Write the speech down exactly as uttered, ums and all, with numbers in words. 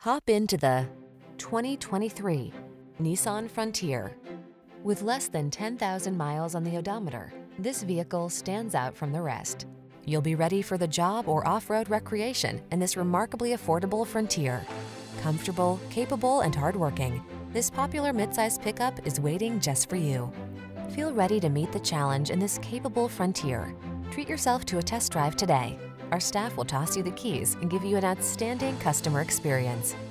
Hop into the twenty twenty-three Nissan Frontier. With less than ten thousand miles on the odometer, this vehicle stands out from the rest. You'll be ready for the job or off-road recreation in this remarkably affordable Frontier. Comfortable, capable, and hardworking, this popular midsize pickup is waiting just for you. Feel ready to meet the challenge in this capable Frontier. Treat yourself to a test drive today. Our staff will toss you the keys and give you an outstanding customer experience.